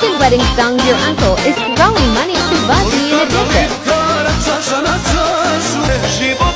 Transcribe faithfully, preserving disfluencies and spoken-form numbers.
Christian wedding song your uncle is throwing money to Buzzy in addition.